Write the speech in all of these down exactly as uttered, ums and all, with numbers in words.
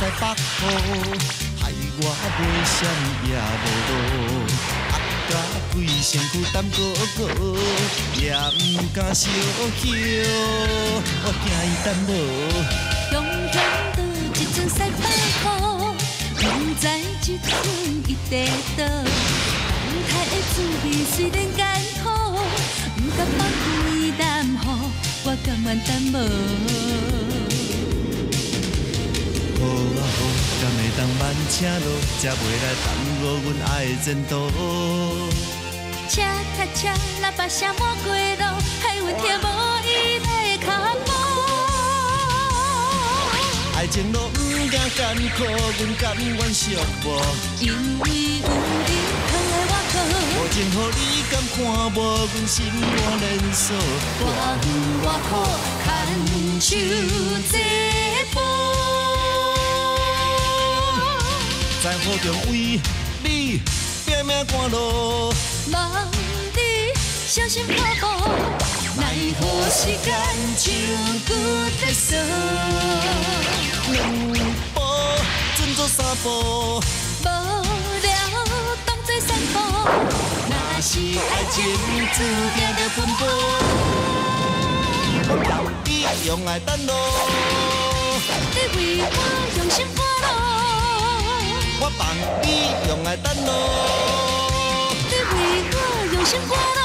北雨，害我买啥物也无路。甲规身躯胆高高，也毋敢小叫，我惊伊等无。 雄雄倒一阵西北雨，不知这阵伊地倒。风台的滋味虽然艰苦，不敢放开淡雨，我甘愿等无。 雨啊雨，敢会当慢车路，才袂来耽误阮爱的前途。 车卡车，喇叭声满过路，害阮听无伊的脚步。 爱情路毋惊艰苦，阮甘愿寂寞。 因为有你藏在我无情予你敢看无，阮心肝连锁。 我远我苦，牵手这步。 在雨中为你拼命赶路， 望你小心脚步，奈何时间像骨在锁。 两步转做三步， 无聊当作散步，若是爱情注定着分步。 我让你用爱等路， 你为我用心赶路。 我放你用爱等路， 你为我用心赶路。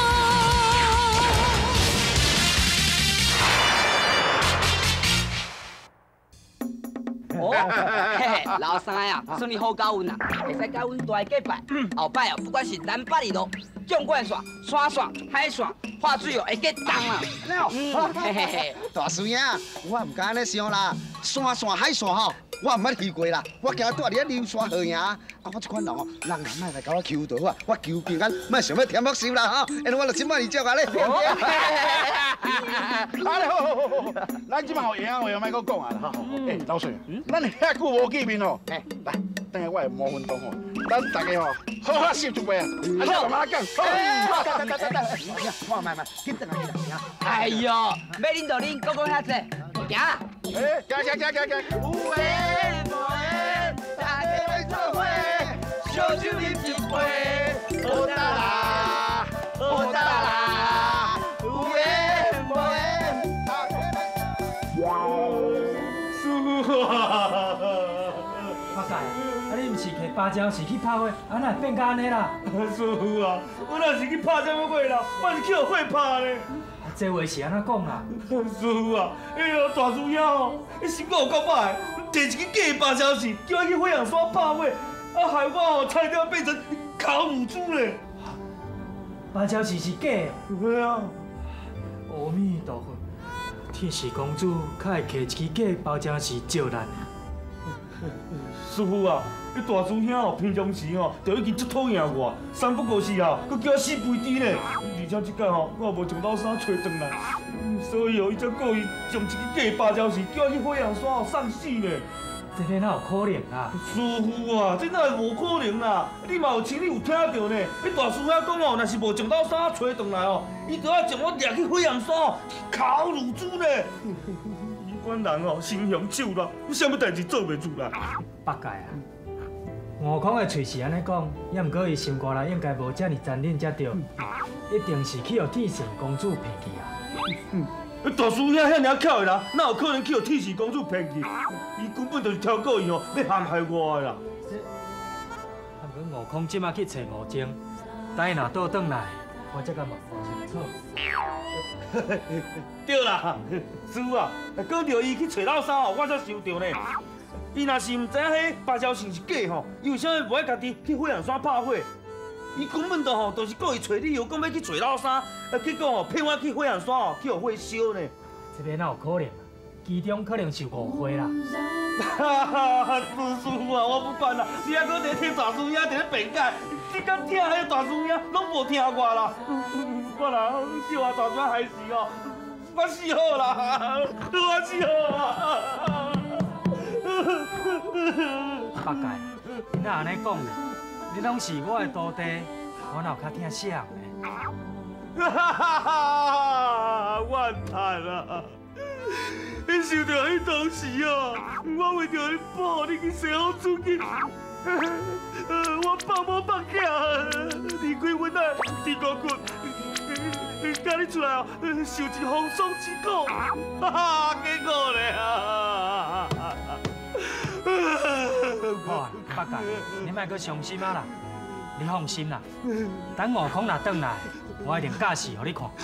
哦，嘿嘿，老三呀，算你好教阮啦，会使教阮大家拜。后摆哦，不管是南北二路、纵贯线、山线、海线，化水哦会结冻啦。嗯，嘿嘿嘿， 大师兄，我唔敢安尼想啦，山线海线吼。我毋捌去过啦，我惊住伫咧溜山好赢啊！我这款人哦，人也莫来甲我求道啊，我求平安，莫想要添福寿啦吼！因为我就真满意照啊咧。 啊，好好好好，咱即马有闲话，莫搁讲啊啦吼。诶，老孙，咱遐久无见面哦，诶，来，等下我会摸运动哦，咱大家吼好好摄一杯啊！啊，慢慢讲，好，等等等等， 我慢慢，紧等下去啦。 哎呦，要恁就恁，个个遐济，行啊！ 诶，行行行行行，有缘无缘，大家来做伙，烧酒饮一杯，好哒啦，好哒啦，有缘无缘，大家来。师傅啊！ 八戒，啊你毋是摕芭蕉是去拍火，啊哪会变甲安尼啦？ 师傅啊，我若是去拍什么火啦，我是去互火拍呢。 这话是安怎讲啦？ 师傅啊，哎呦大师兄哦，你心肝有够歹，摕一支假的芭蕉树，叫我去火阳山拍火，啊害我哦差点变成烤乳猪咧。 芭蕉树是假的？ 对啊。 阿弥陀佛，天使公主较会摕一支假的芭蕉树招咱。 师傅啊，你大师兄哦，平常时哦，就已经足讨厌我，三不五时啊，佮叫我死肥猪咧。而且即摆吼，我也无从老三找回来，所以哦，伊才故意将一支假的芭蕉树叫我去火阳山哦送死咧。 这个哪有可能啊？ 师傅啊，这哪会无可能啦？你嘛有亲你有听到呢？你大师兄讲哦，若是无从老三找回来哦，伊就要将我掠去火阳山哦烤乳猪咧。伊款人哦，心胸手辣，你啥物代志做袂住啦？ 八戒啊，悟空的喙是安尼讲，也毋过伊心肝内应该无遮尔残忍才对，一定是去互天神公主骗去啊！ 嗯，大师兄遐尔巧的啦，哪有可能去互天使公主骗去？伊根本就是挑故意哦，要陷害我的啦。 啊，毋过悟空即马去找悟净，等伊若倒转来，我才甲问清楚。 对啦，师傅啊，讲到伊去找老三哦，我才想到呢。伊若是毋知影迄芭蕉树是假吼，伊为啥物无爱家己去火阳山拍火？伊根本就吼，都是故意找理由，讲要去找老三，啊，结果吼骗我去火阳山哦，去互火烧呢。 这边哪有可能啊？其中可能是误会啦。 哈哈，师傅啊，我不管啦，你还搁在听大师兄在咧辩解，你敢听迄大师兄拢无听我啦。我啦，叫我大师兄害死哦，我死好啦，我死好啊！ 八戒，你哪安尼讲呢？你拢是我的徒弟，我哪有较听谁呢？ 哈哈哈！我惨啊！ 你想到迄当时啊，我为着你保你去西方出去，我放某放假，离开阮仔伫高困，今日出来哦，受一风霜之苦，哈哈，结果咧啊！ 好啊，八戒，你莫阁伤心啊啦，你放心啦，等悟空若转来，我一定假戏互你看。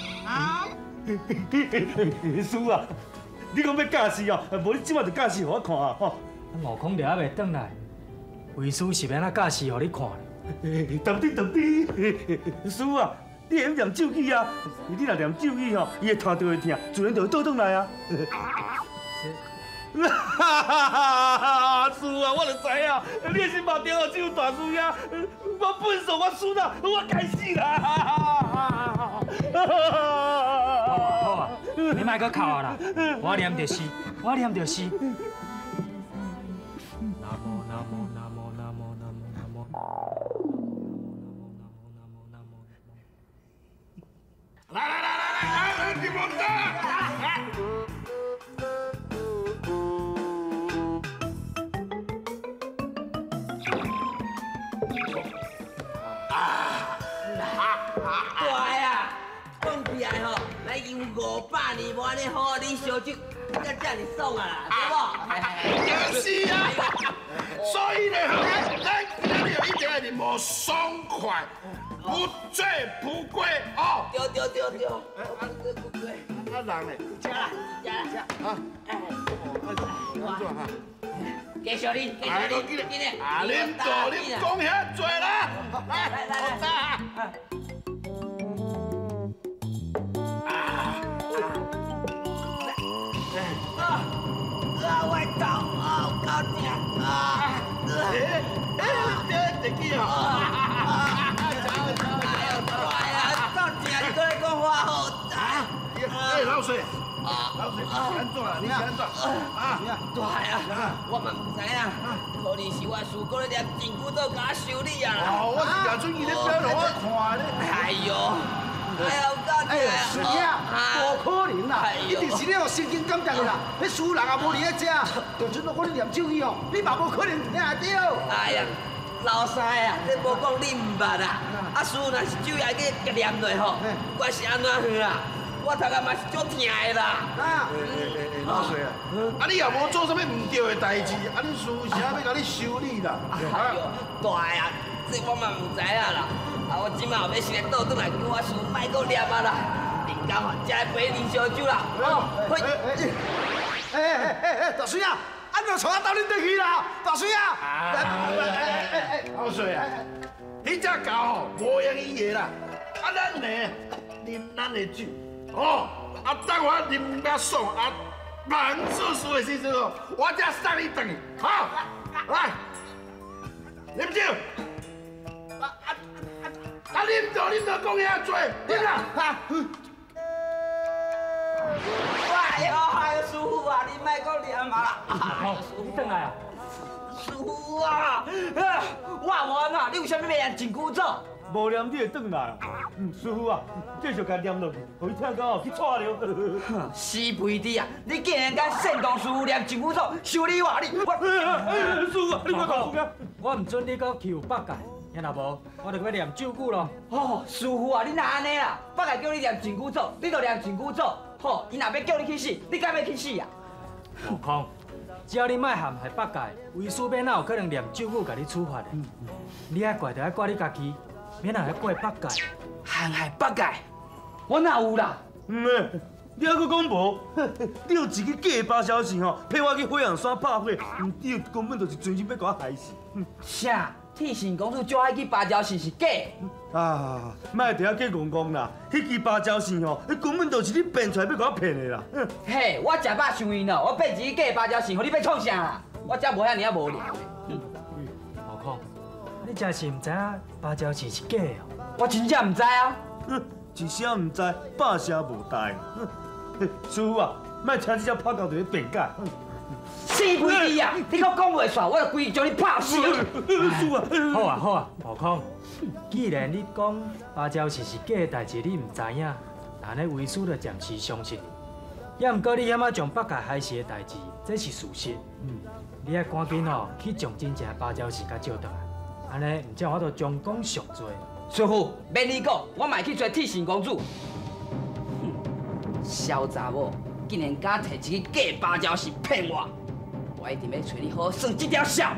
师傅啊，你讲要假戏哦，无你即马就假戏互我看啊！吼， 悟空就还袂转来，为师是要哪假戏互你看咧？ 当滴当滴，师傅啊，你会念咒语啊？你若念咒语吼，伊的头就会疼，自然就会倒转来啊！哈哈哈！师傅啊，我就知影，你的心目中哦只有大师兄，我本事我输啦，我该死啦！ 好啊，你莫阁哭啊啦，我念着诗，我念着诗。南无南无南无南无南无南无。 来来来来来，你莫打！ 大呀，讲起来吼，来游五百年，无安尼好你烧酒，才遮尔爽啊啦，对无？ 就是啊，所以呢，咱今日有一点点无爽快，不醉不归哦。 对对对对， 啊人嘞， 食啦食啦， 啊， 哎， 安怎哈？ 继续你，继啊， 续你， 我记得， 今日啊，恁大恁讲遐多啦， 来来来来。啊！我的头啊，有够痛啊！ 哎哎，这记哦，走走走， 哎呀，够痛！你搁咧讲话好啊！ 哎，老水，老水，是安怎啦？你是安怎？啊， 大啊！我嘛唔知影，可能是我师哥咧念真久做甲我修理啊啦。 哦，我是拿出伊咧表让我看咧。 哎呦！哎呀，有够痛！ 哎，师兄，无可能啦，一定是你有神经感染的啦。你输人也无伫咧遮，就准我咧念咒语哦，你嘛无可能听到。 哎呀，老师啊，你无讲你唔捌啊？啊，师傅若是酒也去甲念落吼，我是安怎去啊？我头壳嘛是足痛的啦。 啊， 老水啊，啊你也无做啥物唔对的代志，啊你师傅是要要甲你修理啦。 哎呦，大呀，这我嘛唔知影啦。啊，我今嘛后要先来倒转来，叫我师傅莫搁念啊啦。临工啊，才来陪你烧酒啦。 哎哎哎哎哎，大水啊，安怎带我到恁倒去啦？大水啊！哎哎哎哎， 老水啊，你只狗吼无用伊个啦，啊咱呢啉咱的酒，哦，啊等我啉甲爽啊，满叔叔的时阵哦，我才送你转去，好，来，啉酒。啊啊啊！啉着啉着讲遐多，啉啦！哈！ 哎呦哎呦，师傅啊，你莫搁念啊啦！ 好，你转来啊！ 师傅啊，我问啊，你为什么要念真久做？ 无念你会转来啊？嗯，师傅啊，继续甲念落去，互伊听到后去错了。 死肥猪啊！你竟然敢煽动师傅念真久做，修理我你我！ 师傅啊，你莫讲讲。 我唔准你搁欺负八戒，要若无，我就要念咒语咯。 哦，师傅啊，你哪安尼啦？八戒叫你念真久做，你就念真久做。好，伊若要叫你去死，你敢要去死啊？ 悟空，只要你莫陷害八戒，为师免哪有可能念咒语甲你处罚的。你爱怪就爱怪你家己，免哪会怪八戒。 陷害八戒，我哪有啦？ 唔诶，你还佫讲无？你有一个假的八小时吼，骗我去火焰山拍火，你根本就是专心要甲我害死。 啥？天神公主叫我去芭蕉树是假？ 啊，莫伫遐假戆戆啦！迄支芭蕉树吼，迄根本就是你变出来要甲我骗的啦！ 嘿，我食饱伤晕了，我变一个假的芭蕉树，互你要创啥啦？我才无遐尔啊无聊。 悟空，你真是唔知影芭蕉树是假哦？ 我真正唔知啊。 一声唔知，百声无代。师傅啊，莫请这只拍狗就咧辩解。 死肥猪啊！你搁讲袂煞，我就规将你拍死。 师傅啊， 好啊好啊，悟空，既然你讲芭蕉树是假的代志，你唔知影，那呢为师就暂时相信你。 也毋过你险啊将北界海事的代志，这是事实。嗯，你爱赶紧哦去将真正的芭蕉士甲照倒来，安尼唔则我就将功赎罪。 师傅，免你讲，我嘛去找铁线公主。哼，小查某竟然敢摕一个假芭蕉士骗我，我一定要找你好好算这条数。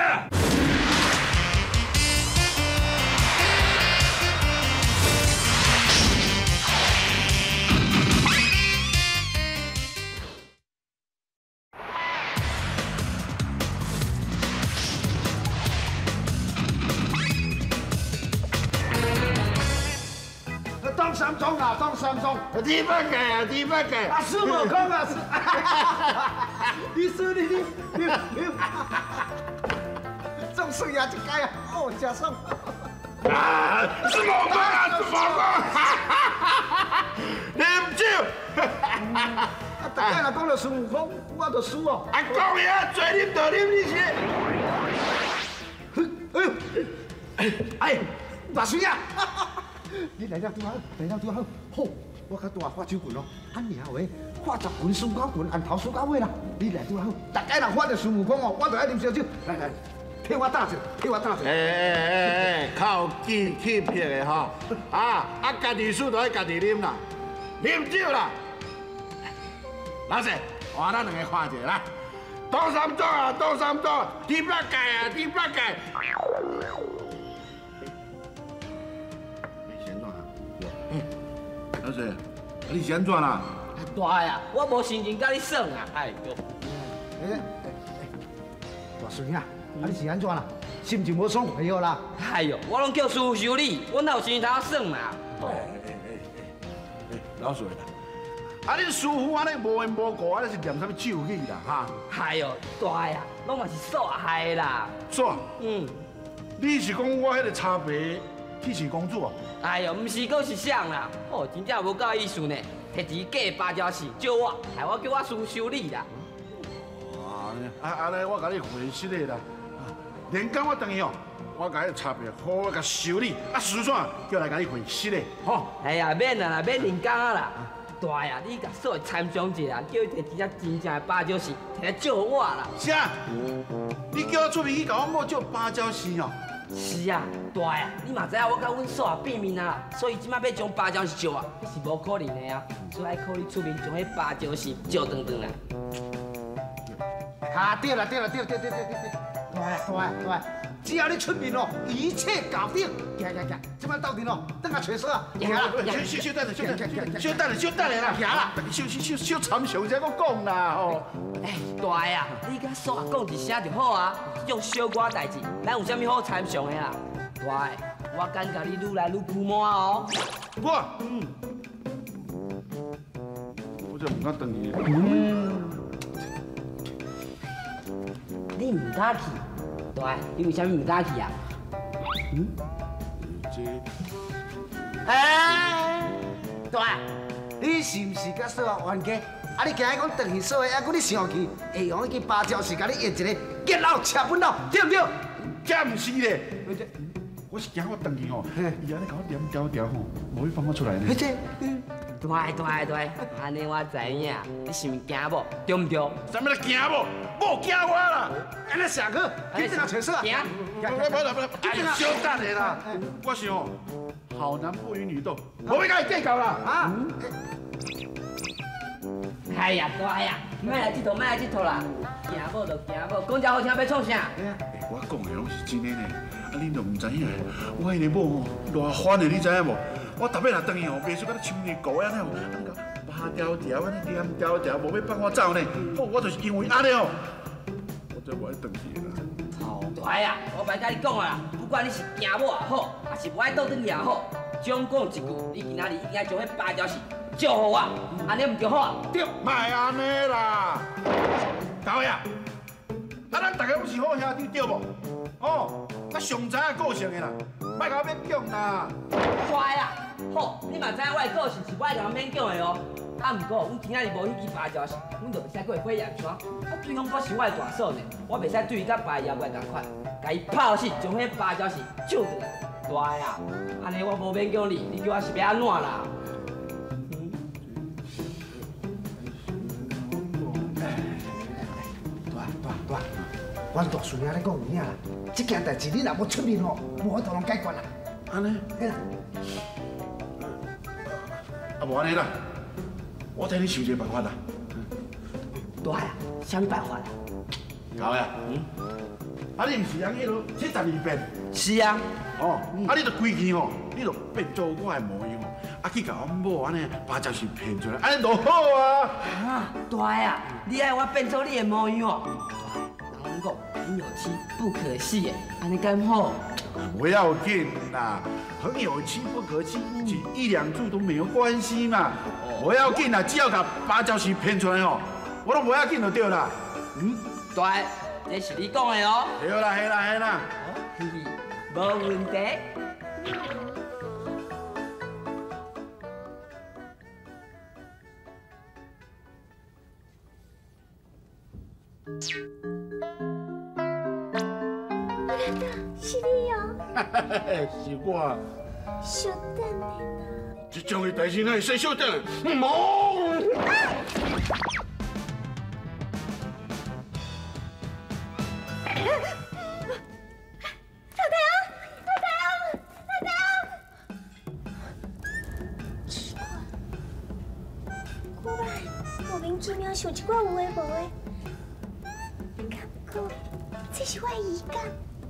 当三中啊，当三中，第八届啊，第八届。啊，师傅讲啊，你说你你你你，中水啊，一届啊，哦，真爽。啊，师傅讲啊，师傅讲，啉酒。啊，大家若讲到师傅讲，我就输哦。啊，讲呀，最啉就啉你是。哎呦，哎，大水啊！你来了拄好，来了拄好，好，我较大发酒棍咯，按名话，发十棍、输九棍，按头输到尾啦。你来拄好，大家若发着师傅讲哦，我就爱啉烧酒。来来，替我打者，替我打者。哎哎哎哎，靠记气魄的吼，啊啊，家己输就爱家己啉啦，啉酒啦。老师，换咱两个看者啦，倒三桌啊，倒三桌，第八届啊，第八届。老师，啊你是安怎啦？ 大呀，我无心情甲你算啊，哎呦！ 哎哎大孙啊，啊你是安怎啦？心情无爽快哦啦？ 哎呦，我拢叫师傅修理，我哪有心情通算嘛？ 哎哎哎哎，老孙啦，啊你师傅安尼无缘无故，安尼是念什么咒语啦？哈？ 哎呦，大呀，拢嘛是煞害啦。 煞？ 嗯， 你是讲我迄个茶杯铁线公主哦？ 哎呦，唔是，阁是啥啦？哦，真正无够意思呢，摕一假芭蕉士招我，害我叫我师傅修理啦。 哇，啊安尼我甲你回失礼啦。连讲我等于哦，我甲你茶杯好好甲修理，啊师怎叫来甲你回失礼，吼？ 哎呀，免啦啦，免连讲啊啦。大呀，你甲所参详一下，叫伊摕一只真正的芭蕉士摕来招我啦。 啥？你叫我出面去甲我摸招芭蕉士哦？ 是啊，大呀，你嘛知影我甲阮嫂变面啊，所以即摆要将芭蕉士招啊，那是无可能的啊，所以爱靠你出面将迄芭蕉士招转转来。 啊，对啦对啦对啦对对对对对，大呀大呀大呀，只要你出面哦，一切搞定。行行行，即摆到阵哦，等下找嫂啊。行啦，小小等下，小等下，小等下，小等下啦。行啦，小小小小参详才搁讲啦吼。 哎，大呀，你甲嫂讲一声就好啊，这种小寡代志，咱有啥物好参详的啦？大的，我敢甲你愈来愈苦满哦。 我，嗯，我就唔敢等你。嗯， 你唔敢去，大的，你为啥物唔敢去啊？嗯？ 这， 哎， 大的，你是唔是甲嫂冤家？啊！你今日讲等去所的，啊，佮你想去，会用去芭蕉士甲你演一个结老吃本老，对唔对？这唔是咧，我是惊我等去吼，伊安尼甲我点调调吼，无去放我出来呢。 这，对对对，安尼我知影，你是毋惊无？对唔对？ 啥物来惊无？无惊我啦！安尼上好，去电脑找嫂。 行， 不不不不，哎，小等下啦，我想好男不与女斗，无要甲伊计较啦，啊！ 哎呀，大呀，莫来佚佗，莫来佚佗啦！行无就行无，讲遮好听要创啥？ 我讲的拢是真的呢，啊，恁都唔知影。我迄个某哦，偌欢的，你知影无？我逐摆若转去哦，袂输甲你亲热狗安尼哦，安尼个拔条条，安尼点条条，无要放我走呢。哦，我就是因为安尼哦，我才无爱转去啦。 操！大呀，我白甲你讲啊，不管你是惊某也好，还是无爱倒转去也好，总讲一句，你今仔日一定要将迄芭蕉士。祝福我，安尼唔就好啊？ 对，莫安尼啦，高爷，啊，咱大家不是好兄弟对无？哦，我上知影个性的啦，莫甲我勉强啦。 乖啊，好，你嘛知影我的个性是我爱甲勉强的哦。啊，毋过阮今仔日无迄支芭蕉士，阮就袂使过火焰山。啊，对方我是我的大嫂呢，我袂使对伊甲别妖怪同款，甲伊拍死，将迄芭蕉士救回来。乖啊，安尼我无勉强你，你叫我是要安怎啦？ 阮大叔兄咧讲有影啦，这件代志你若无出面吼，无法度通解决啦。 安尼？ 嘿啦， 啊无安尼啦，我替你想一个办法啦。 大呀，啥物办法啊？ 搞呀，嗯，啊你毋是人迄落七十二变？ 是啊， 哦，啊你著规矩吼，你著变做我的模样哦，啊去甲阮某安尼把钥匙骗出来，安尼就好啊。 啊，大呀，你爱我变做你的模样哦。人讲很有妻不可弃，安尼敢好？ 不要紧啦，很有妻不可欺，只一两注都没有关系嘛。不要紧啦，只要甲把钥匙骗出来哦，我都不要紧就对啦。 嗯，对，这是你讲的哦。 对啦，系啦，系啦。 嘿嘿，无问题。 是你哦， 是我。 稍等的啦。 这种的代志哪会使小等？冇。 老大王，老大王，老大王！奇怪，古来莫名其妙想一寡有诶无诶，感觉这是我的遗感。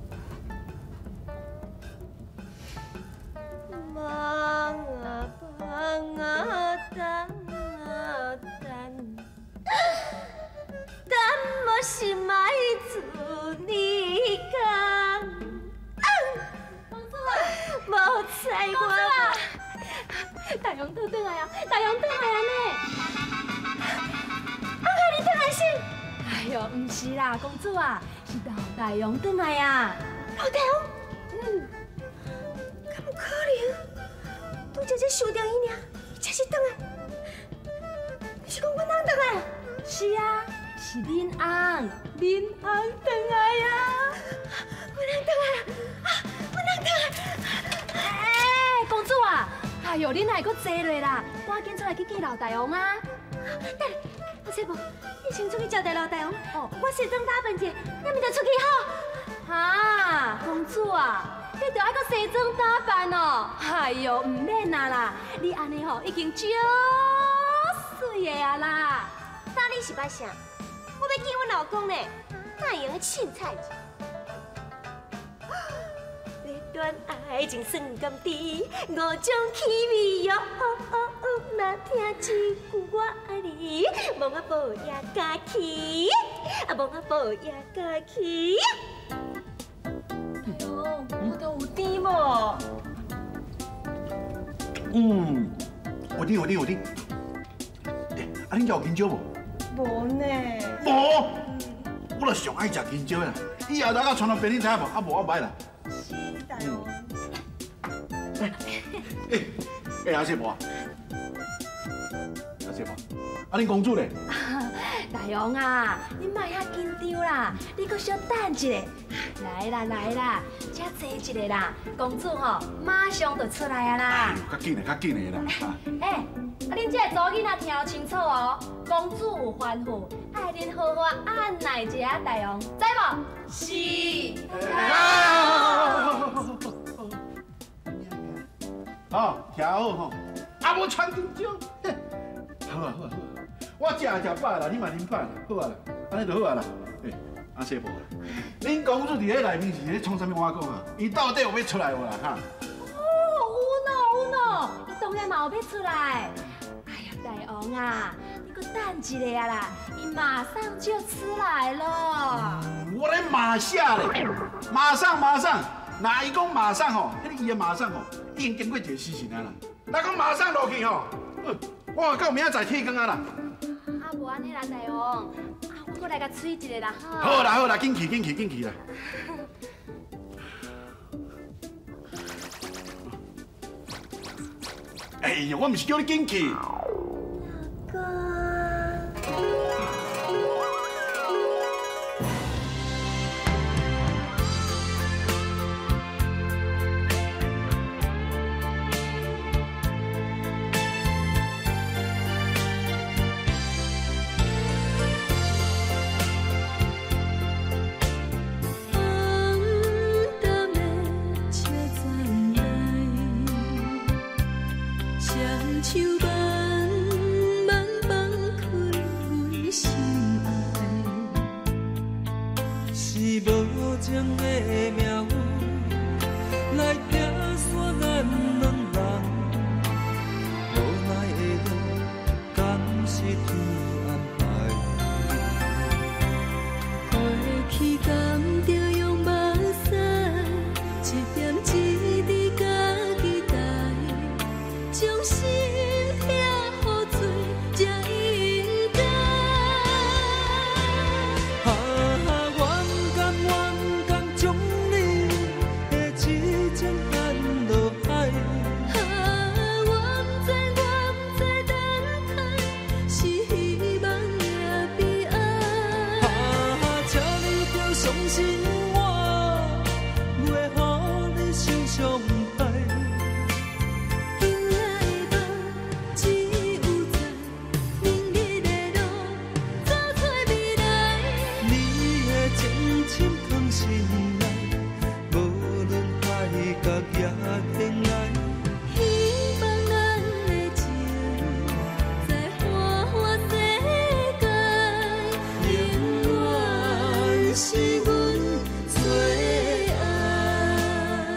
望啊望啊等啊等，等我心爱自你讲。公主啊，无猜我。大勇倒转来啊！大勇倒来啊呢！啊，你倒来是？哎呦，唔是啦，公主啊，是老大勇倒来啊。老大勇？嗯。敢有可能？拄则这收掉伊尔，伊才是倒来。你是讲阮翁倒来？是啊，是恁翁，恁翁倒来呀！阮翁倒来啊！阮翁倒来！哎，公主啊！哎呦，恁哪会阁坐落啦？赶紧出来去见老大王啊！等下，阿师傅，你先出去招待老大王。哦，我卸妆打扮者，要咪就出去好？哈，公主啊！你着爱搁西装打扮哦！哎呦，唔免啦啦，你安尼吼已经足水的啊啦！那你是捌啥？我要见阮老公呢，哪会用个凊彩？这段爱情算甘甜，五种气味哟。若听一句我爱你，望我步也加起，啊望我步也加起。我都有甜无？ 嗯，有甜有甜有甜。欸，啊，恁家有香蕉无？ 无呢。 无，我就上爱食香蕉啦。以后大家传到便利店无？啊无我买啦。 是大王。 诶，诶，阿师傅啊，阿师傅，啊恁公主咧？ 大王啊，你莫遐紧张啦，你搁小等一下。来啦来啦，遮坐一下啦，公主吼马上就出来啊啦。 较紧的较紧的啦。 哎，啊恁这个祖囡仔听清楚哦，公主有吩咐，爱恁好好按捺一下大王，知无？是。 好，听好吼，啊无穿紧张。好啊好啊好啊，我食食饱啦，你嘛啉饱啦，好啊啦，安尼就好啊啦。诶，阿师傅，恁公主伫咧内面是咧创啥物？我讲啊，伊到底有要出来无啦？哈？ 哦，有喏有喏，伊当然嘛有要出来。哎呀，大王啊，你搁等一下啦，伊马上就出来了。 我咧马下咧，马上马上，哪伊讲马上吼？迄个伊的马上吼，已经经过一个时辰啊啦。若讲马上落去吼，我到明仔载天光啊啦。 啊，无安尼啦，大王，啊，我搁来甲吹一个啦，哈。 好啦好啦，紧去紧去紧去啦。哎呀，我毋是叫你紧去。 哥。 佚佗安排。 过去甘着用目屎，一点一滴甲期待，将心拆好做才应该。 啊，冤甘冤甘，将你的痴情牵落海。 啊，我不知我不知等待，是希望也悲哀。 啊，请你着相信我，袂予你受伤害。 今仔的梦只有在明日的路走出未来。 你的真心藏心内，无论海角也天涯。 希望咱的情在花花世界，永远是阮最爱。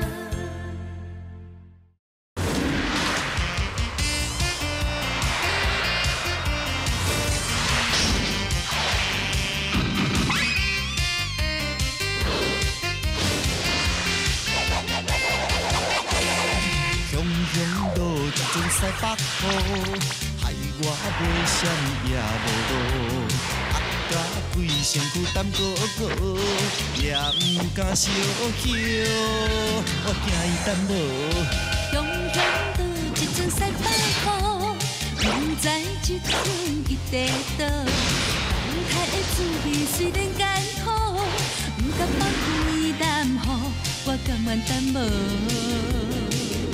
雄雄路一阵西北风，害我袂啥物也无路。压甲规身躯胆高高，也毋敢小丘，我惊伊等无。 雄雄倒一阵西北风，不知这阵伊地倒。等待的滋味虽然艰苦，不敢放开淡雨，我甘愿等无。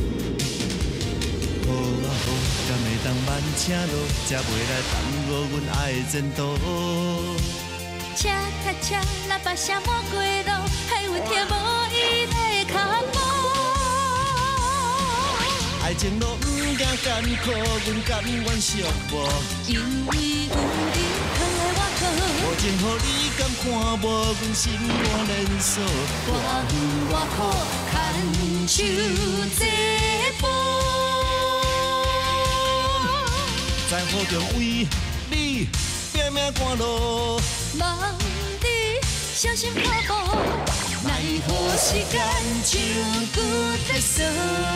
雨啊雨，敢会当慢车路，才袂来耽误阮爱的前途。 车卡车喇叭声满过路，害阮听无伊的脚步。 爱情路毋惊艰苦，阮甘愿寂寞。 因为有你靠来我靠， 无情予你敢看无，阮心肝连锁。 我远我苦，牵手这步。 在雨中为你拼命赶路， 望你小心脚步，奈何时间像骨在锁。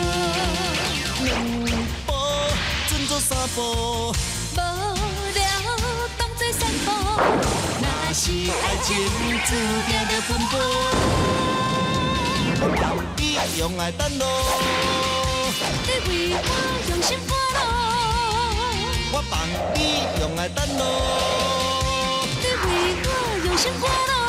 两步转做三步， 无聊当作散步，若是爱情注定着奔波。 我放你用爱等路， 你为我用心赶路， 我放你用爱等路。 你为我用心赶路。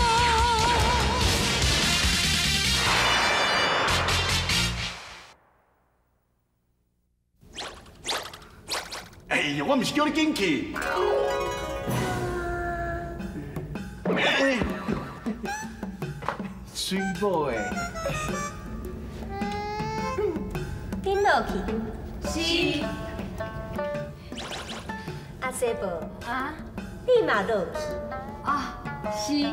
哎呀，我毋是叫你紧去。哎，水某诶， 恁落去。是。阿西伯啊，你嘛落去。啊，是。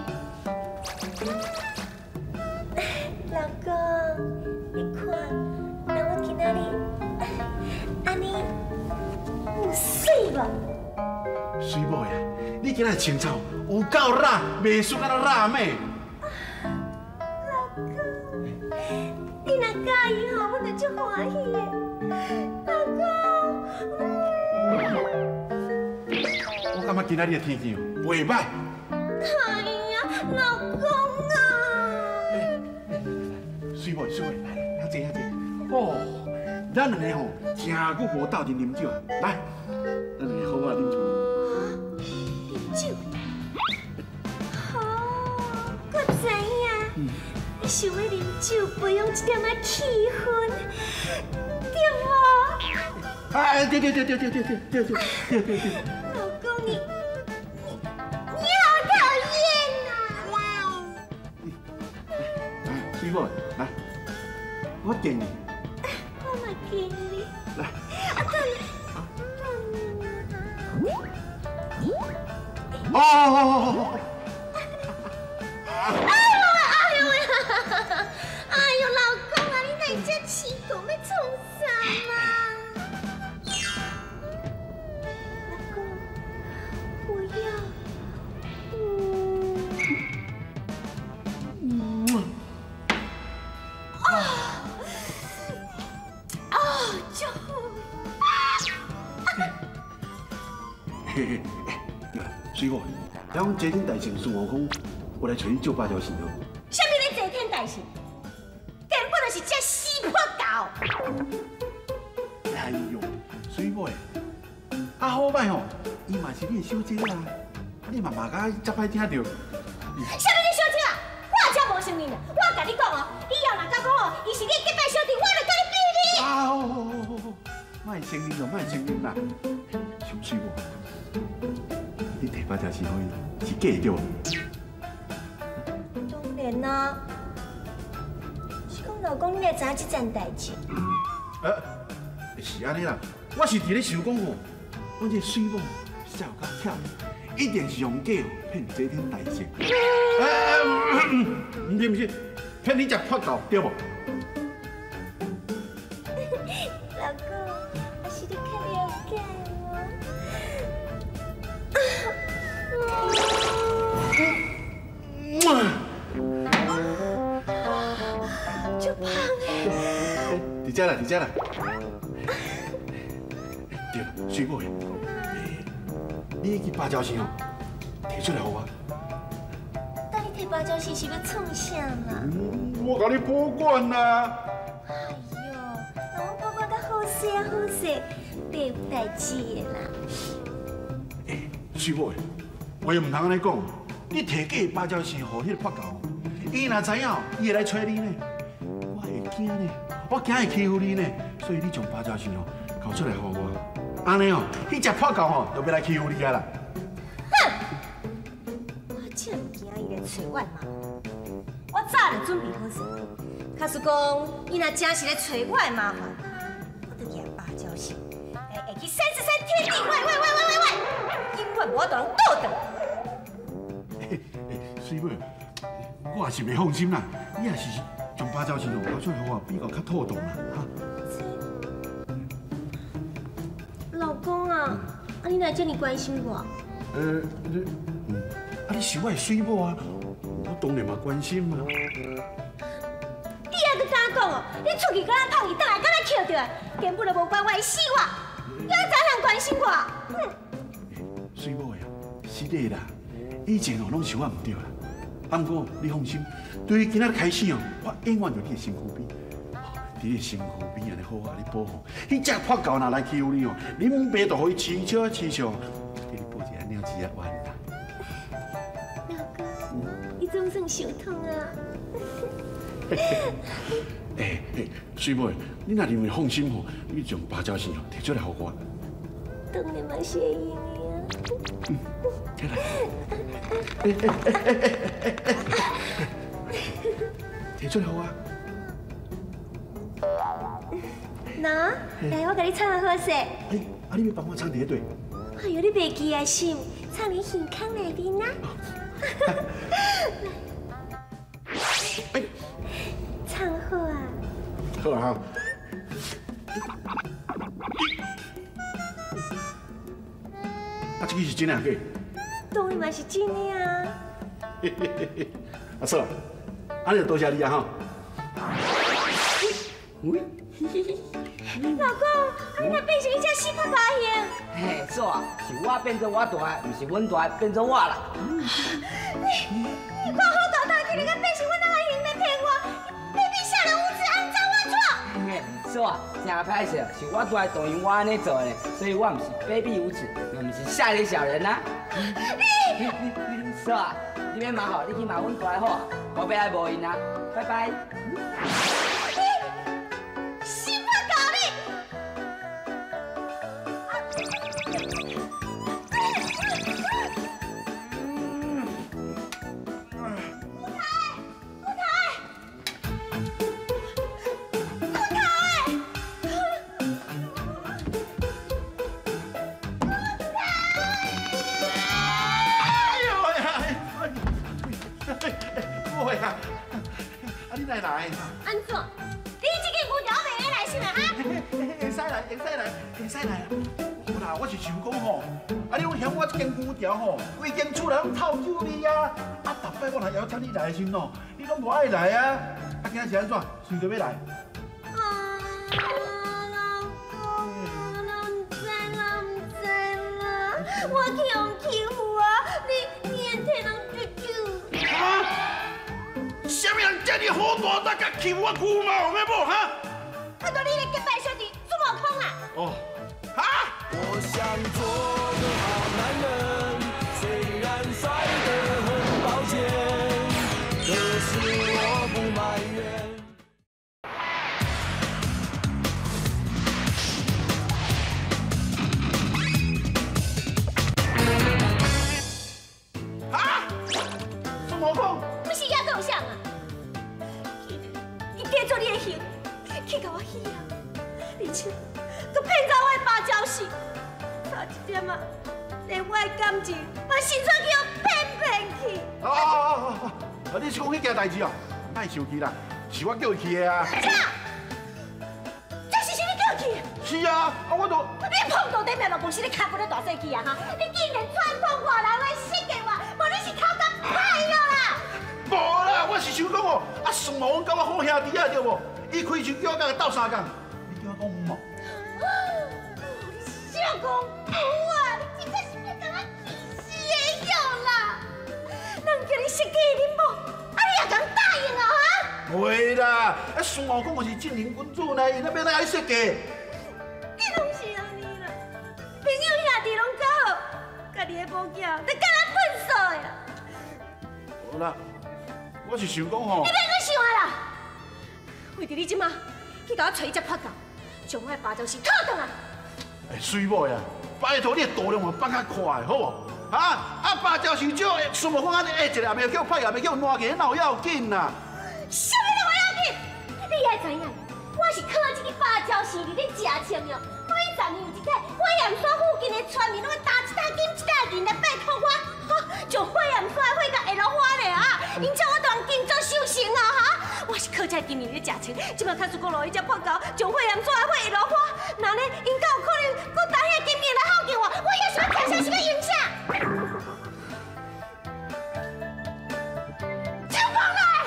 老公，你看，让我今仔日安尼有水无？ 水某呀，你今仔穿草有够辣，袂输敢那辣妹。 老公，你若介意吼，我就足欢喜的。老公， 我感觉今仔日的天气哦，袂歹。 哎呀，老公啊！ 水某，水某，来，较济较济。哦，咱两个吼，真久无斗阵啉酒啊！来，咱两个好好啉一杯。 啉酒？哦，我知影。你想要啉酒，培养一点仔气氛，对无？ 哎，对对对对对对对对对对对对。 老公，你你你好讨厌呐！ 来，水某，来，我敬你。 我嘛敬你。 来。 啊，等。 哦哦哦哦！ 哎呦哎呦呀！哎呦，老公啊，你哪会这气讲要创啥嘛？老公， 嘿嘿，对啦，水某，咱讲这天大成孙悟空，我来找你借芭蕉扇哦。 什么咧这天大事？根本就是只死破狗。 哎呦，水某，啊好歹吼，伊嘛是你的小姐啦，你嘛嘛甲遮歹听到。什么你小姐啊？我才无承认呢！我甲你讲哦，以后若敢讲哦，伊是你结拜小弟，我就甲你毙你！ 啊，好好好好好，莫承认就莫承认啦。小水某，你摕芭蕉扇互伊，是假的对无？ 当然啦，是讲老公，你来知影这件代志。 呃，是安尼啦，我是伫咧想讲吼，阮这水某笑甲巧，一定是用假骗这天大成。唔是唔是，骗你只破狗对无？ 老公，我是你较了解我。就胖诶！ 伫遮啦，伫遮啦。对啦，水某诶，你去芭蕉扇哦，摕出来互我。 等你摕芭蕉扇是要创啥啦？ 我甲你保管啦。 哎呦，那我保管甲好势啊好势，别有代志的啦。 诶，水某诶，我又唔通安尼讲，你摕假芭蕉扇互迄个破狗，伊若知影，伊会来找你呢。我会惊呢，我惊会欺负你呢，所以你将芭蕉扇哦交出来互我，安尼哦，迄只破狗哦就要来欺负你啊啦。 哼！我真唔惊伊来找我的麻烦，我早就准备好势。假使讲伊若真是来找我的麻烦，我就举芭蕉扇，会会去三十三天地，喂喂喂喂喂喂，永远无法度人倒转。 诶诶，水妹，我也是袂放心啦，你也是将芭蕉扇哦交出来互我，比较较妥当啦，哈。 老公啊，啊你哪这么关心我？ 呃，你，嗯，啊你是我的水某啊，我当然嘛关心嘛。 你还搁敢讲哦？你出去敢若胖去，倒来敢若捡着，根本就无关我的死活，你还怎样关心我？哼！ 水某呀，是的啦，以前哦拢是我唔对啦，啊不过你放心，对于今仔开始哦，我永远就你的身躯边。伫你身躯边安尼好啊，你保护。迄只破狗若来欺负你哦，恁爸就可以饲笑饲笑，给你报一个鸟子啊丸啦。 老公，你总算想通啊！ 诶诶，水妹，你若认为放心吼，你将芭蕉扇哦摕出来互我。 当然嘛是会用的啊。 嗯，起来。摕出来互我。 喏，来，我给你唱个好势。 哎，啊，你要帮我唱第一对。 哎呦，你袂记啊，心，唱你耳孔内面啊。 哎， 唱好啊。 好啊。啊，这个是真的假？ 当然嘛是真的啊。 啊，错，安尼就多谢你啊哈。喂。 老公，你若变成一只死破狗形。 嘿，是啊，是我变做我大，唔是阮大变做我啦。 你你看好大大，今日甲变成阮那个形来骗我，你卑鄙下人无耻，肮脏龌龊！ 嘿，是啊，真歹势，是我大同意我安尼做的，所以我唔是卑鄙无耻，也唔是下流小人呐。你你是啊，你免骂吼，你去骂阮大好啊，我要来无闲啊，拜拜。 来来， 安怎？你这个牛条袂来是嘛哈？ 会使来，会使来，会使来。有啦，我是想讲吼，啊，你有嫌我一间牛条吼，规间厝内拢臭臭味啊！啊，逐摆我若邀请你来的时候，你拢无爱来啊！啊，今仔是安怎？想着要来？ 啊，老公，我唔知啦，唔知啦。 我去用欺负啊！你你会替人救救？ 啊！什么人这么好大胆，敢欺负我舅妈，有咩无哈？ 看到你的结拜兄弟孙悟空啊！ 哦，哈！ 我想做个好男人，虽然摔得很抱歉，可是我不埋怨。 啊！孙悟空， 不是也够像啊！伊加做你的刑，去甲我戏啊！而且，佮骗走我的芭蕉树，差一点啊，连我的感情把心酸去互骗骗去。 啊啊啊啊！啊，你是讲迄件代志哦？莫生气啦，是我叫伊去的啊。 啥？这是是你叫去的？ 是啊，啊我都。 你碰到底面落公司，你卡不了大细气啊哈！你竟然串通外来来设计我，无你是头壳歹了啦！ 无啦，我是想讲哦，啊孙悟空甲我好兄弟啊，对无？伊开枪叫我甲伊斗相共，你叫我讲唔好？ 你想讲有啊？你真正是要甲我气死的样啦！人叫你设计你某，啊你也敢答应啊哈？ 袂啦，啊孙悟空我是正人君子呢，伊那边来爱设计。 你拢是安尼啦，朋友兄弟拢较好，家己的某囝，你敢若粪扫呀？ 好啦，我是想讲吼。 你别去想啊啦！为着你即马去甲我找一只破狗，将我的芭蕉树讨倒来。 哎，水某呀，拜托你的度量嘛放较快，好无？啊啊，芭蕉树少，孙悟空安尼下一个也袂叫歹，也袂叫烂个，哪有要紧呐？ 什么都我要紧？你爱知影？我是靠这个芭蕉树伫咧食穿哟。每十年有一届，火焰山附近的村民拢会打一袋金一袋银来拜托我，哈，将火焰山的火甲下落花咧啊！因叫我当金做修行啊哈！我是靠这金银咧食穿，即摆开始讲落去只破狗，将火焰山的火下落花，那呢，因敢有可能搁打迄金银来孝敬我？我也想听啥是要影响？超风来！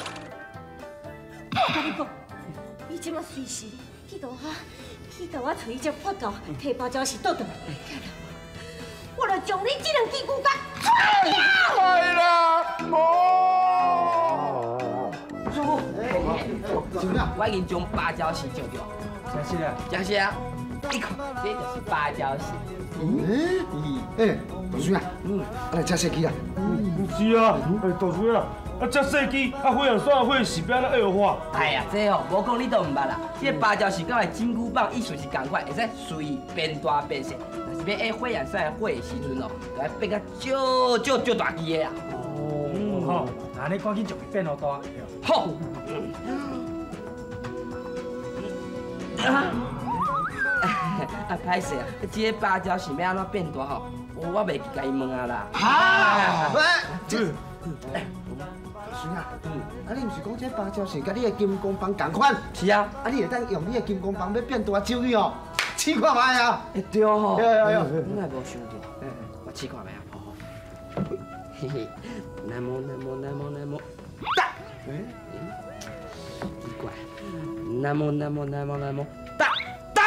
我跟你讲。你即马随时去到哈，去到我找一只破狗，摕芭蕉树倒倒来，我就将你这两支骨甲拆了。 来啦，哦。 师傅，我已经将芭蕉树照着， 真是啊， 真是啊，你看，这就是芭蕉树。 诶，诶，大孙啊，嗯，来吃设计啊。 唔是啊，哎，大孙啊。啊，这细机啊，火焰山的火是变了恶化。 哎呀，这哦，无讲你都唔捌啦。这个芭蕉是甲个金箍棒意思是同款，会使随意变大变小。若是要下火焰山的火的时阵哦，就要变甲少少少大支的啦。 哦，好，那你赶紧就变好大。 好。啊，歹势啊，这个芭蕉是要安怎变大吼？我我袂记甲伊问啊啦。 啊，喂，这。孙啊，嗯，啊你毋是讲这芭蕉是甲你的金光棒同款？ 是啊， 啊你会当用你的金光棒要变大手去哦，试看卖啊！ 对吼， 有有有， 我也无想到，我试看卖啊，好好。嘿嘿，南无南无南无南无，大，嗯，奇怪，南无南无南无南无，大大。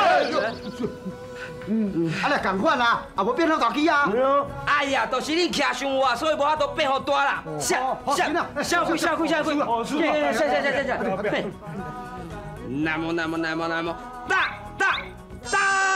嗯，啊，来同款啦，啊，无变好大机啊！ 哎呀，都是你徛伤我，所以无法度变好大啦。下下下开下开下开，下下下下下下。南无南无南无南无，大大大！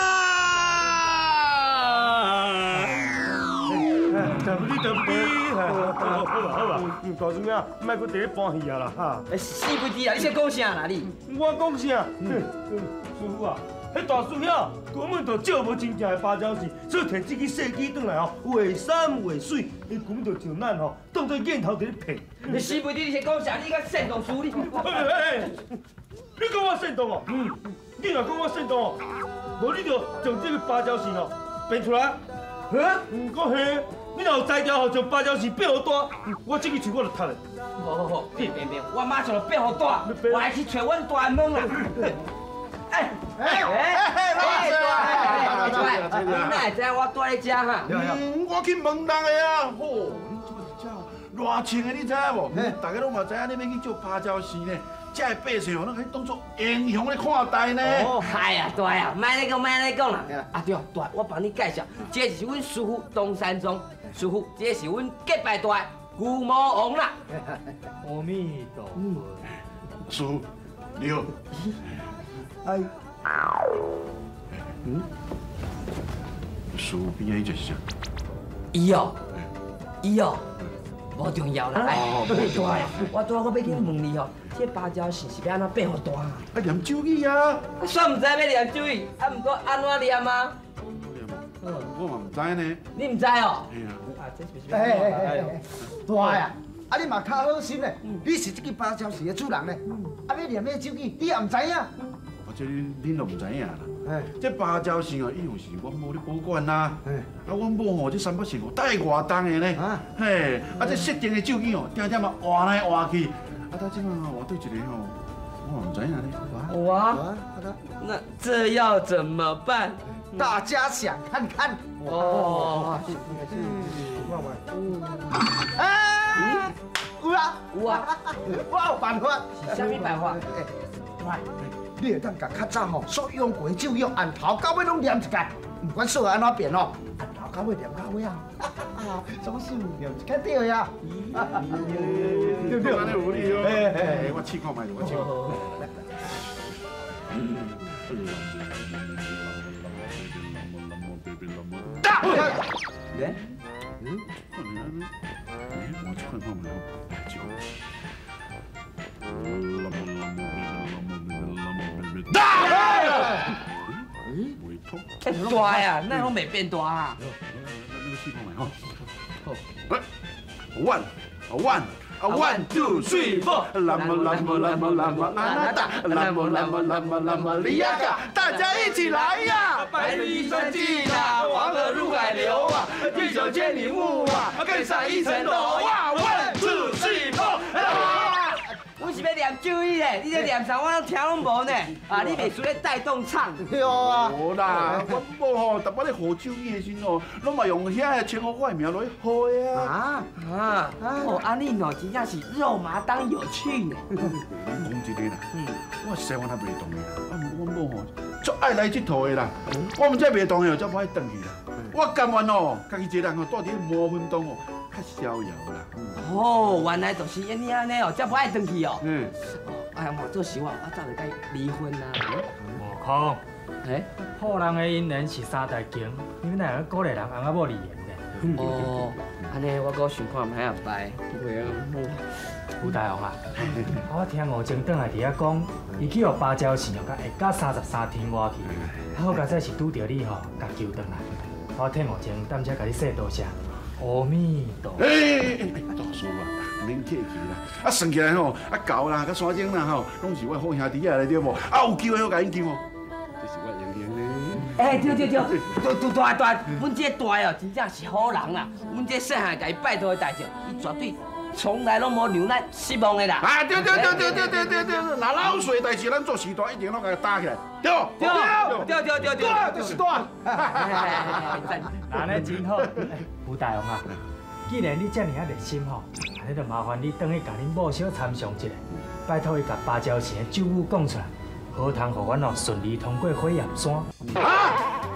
对不起对不起，好吧好吧，大孙啊，莫搁第咧搬戏啊啦哈。 死不知啊，你先讲啥啦你？ 我讲啥？师傅啊。迄大叔遐根本就照无真正的芭蕉树，所以摕这支细机转来吼，画山画水，伊根本就像咱吼当作镜头伫咧骗。 你死不知你先讲啥？你个煽动处理。 你讲我煽动哦？嗯，你若讲我煽动哦，无你就将这个芭蕉树吼变出来。啊？唔过嘿，你若有才调吼，将芭蕉树变好大，我这个树我就塌了。 好好好，变变变，我马上就变好大，我来去找阮大门啦。哎哎哎！老师，你哪会知我住咧遮哈？ 嗯，我去问人个啊。吼，你做是遮偌清的，你知影无？大家拢嘛知影，你要去做芭蕉树呢。 这的百姓哦，咱可以当作英雄来看待呢。 哦，哎呀，大啊，莫咧讲，莫咧讲啦。啊对，大，我帮你介绍，这就是阮师傅东山庄，师傅，这是阮结拜大牛魔王啦。 阿弥陀佛。 师傅，你好。 哎， 嗯，师傅边仔迄只是啥？ 伊哦，伊哦。 无重要啦，哎，大呀！我拄我要去问你哦，这芭蕉是是要安怎变好大啊？ 啊，念酒语啊！ 煞唔知要念酒语，啊，毋过安怎念啊？ 嗯，我嘛唔知呢。 你唔知哦？ 係啊。 啊，这是不是？ 哎哎哎哎，大呀！啊，你嘛较好心咧，你是这个芭蕉树的主人咧，啊，要念咩酒语，你也唔知影。 我这恁都唔知影啦。哎，这芭蕉树哦，以后是阮某咧保管啦。哎，啊，阮某吼这三百是五带外重的呢。啊，嘿，啊，这设定的酒语哦，定定嘛换来换去，啊，到即摆吼换对一个吼，我嘛唔知影呢。 哇，那这要怎么办？ 大家想看看。 哦。 哎，有啦， 有啊， 我有办法。 是啥物办法？ 喂。 你会当甲较早吼所用过的酒药，按头到尾拢念一届，不管数安怎变哦，按头到尾念到尾啊！总是念一届对呀。 对对，安尼有理哦。哎哎，我试看卖，我试看。打！ 哎？ 嗯？哎，我去看看卖哦。大！嗯，袂痛。 大呀，那拢未变大啊。 那个试看卖吼。好。One, one, one, two, three, four。啦么啦么啦么啦么啦啦哒，啦么啦么啦么啦么哩呀嘎，大家一起来呀！百里山尽啊，黄河入海流啊，地球千里目啊，更上一层楼啊 ！One, two, three, four。 我是要念酒语嘞，你这念啥我拢听拢无呢。啊，你袂输咧带动唱。 对啊。 无啦，我某吼，逐摆咧学酒语的时候，拢嘛用遐个称呼我的名落去学的啊。 啊啊！哦，安尼喏，真正是肉麻当有趣呢。 咱讲一个啦，我生活还袂动的啦，啊，我某吼，足爱来佚佗的啦。我们这袂动的，则不爱转去啦。我甘愿哦，家己一个人哦，住伫魔分洞哦，较逍遥啦。 哦，原来就是因你安尼哦，才不爱转去哦。 嗯。 哎呀，我做实话，我早就该离婚啦。 悟空， 哎， 好人的姻缘是三代经，你们哪个鼓励人翁仔某离缘呢？ 哦，安尼我搁想看卖下摆，会啊。 吴大王啊，我听吴前转来伫遐讲，伊去互芭蕉树哦，甲下加三十三天外去，好佳哉是拄着你吼，甲救转来。我替吴前担遮甲你说多谢。 阿弥陀佛！ 哎哎哎，大叔啊，免客气啦。啊，算起来吼，啊狗啦，甲山精啦吼，拢是我好兄弟仔来对无？啊，有机会好甲因救哦。这是我英雄呢。 哎，对对对，对对大大，阮这大哦，真正是好人啦。阮这细汉甲伊拜托的代志，伊绝对从来拢无让咱失望的啦。 啊，对对对对对对对对，那老水代志，咱做时代一定拢甲伊打起来，对不？ 对对对对对， 就是大。 那呢真好。吴大王啊，既然你这么啊热心吼，安尼就麻烦你等去甲恁某小参详一下，拜托伊甲芭蕉树的酒语讲出来，好通互阮哦顺利通过火焰山。 啊！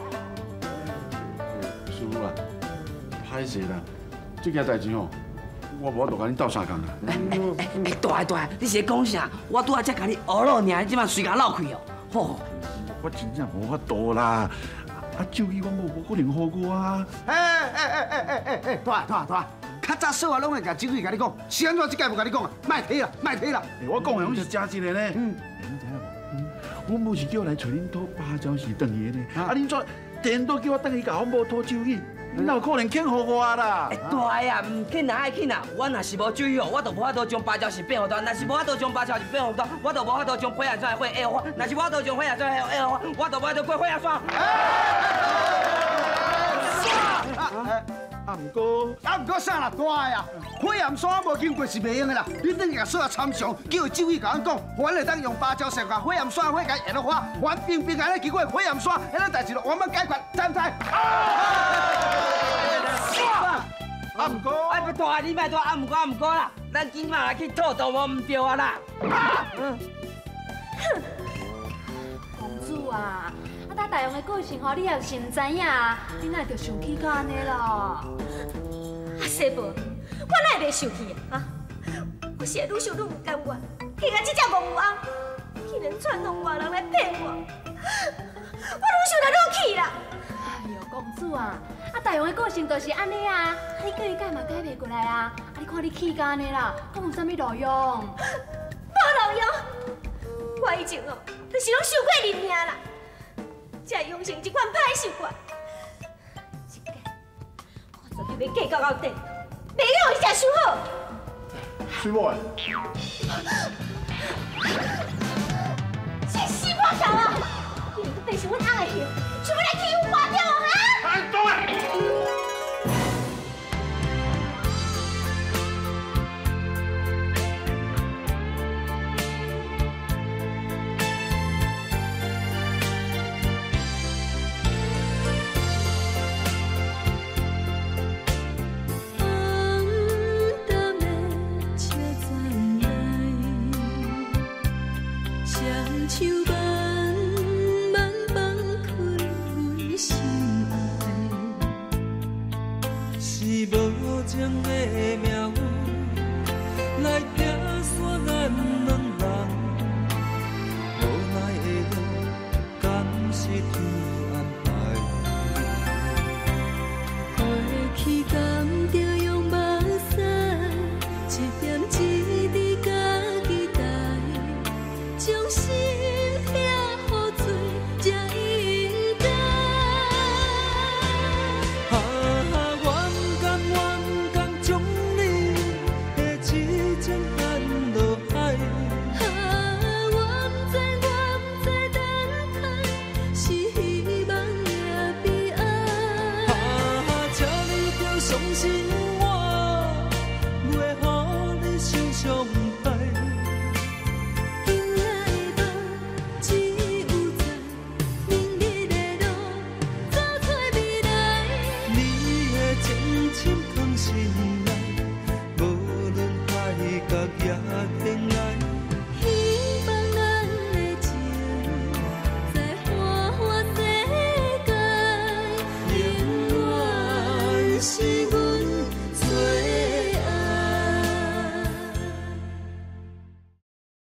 师傅啊，歹势啦，这件代志吼，我无法度甲恁斗相共啦。 哎哎，大大，你是讲啥？我拄仔才甲你学了尔，你即摆随甲闹开哦。吼， 我真正无法度啦。 啊，酒语我无无可能好过啊！ 哎哎哎哎哎哎哎，大大大，较早说话拢会甲酒语甲你讲，是安怎即届无甲你讲啊？卖提啦，卖提啦！ 我讲的拢是真真的呢。嗯，你知影无？阮某是叫我来找恁讨芭蕉树转去的呢。啊，恁怎颠倒叫我转去甲阮某讨酒语？哪有可能肯互我啦？ 哎，大呀，唔肯啦，爱肯啦！我若是无酒语哦，我就无法度将芭蕉树变好大；若是无法度将芭蕉树变好大，我就无法度将火焰山的火会化；若是无法度将火焰山的火化，我就无法度过火焰山。 啊，唔过，啊唔过啥啦，大呀！火焰山无经过是袂用的啦。你等下说啊参详，叫伊酒语甲阮讲，还会当用芭蕉树甲火焰山火甲燃了化，还平平安尼经过火焰山，迄个代志就我们解决，知唔知？啊，唔过， 哎，大你莫大，啊唔过啊唔过啦，咱今晚来去讨豆无唔对啊啦。 公主啊，啊，打大王的个性吼，你也是唔知影，你哪会着生气到安尼咯？啊，媳妇，我哪会袂生气啊？啊，我是愈想愈唔甘愿，听啊这只戆王，竟然串通外人来骗我，我愈想就愈气啦！哎呦，公主啊，啊，大王的个性就是安尼啊，你叫伊改嘛改袂过来啊，啊，你看你气到安尼啦，讲有啥物路用？无路用，我以前哦，就是拢受过人命啦。才会养成这款歹习惯。这个，我绝对要计到到底，袂让伊才收好。 水某啊！ 这死我头啊！你个变成阮翁的血，想要来欺负我对啊？ 哎，走啊！ 是无情的命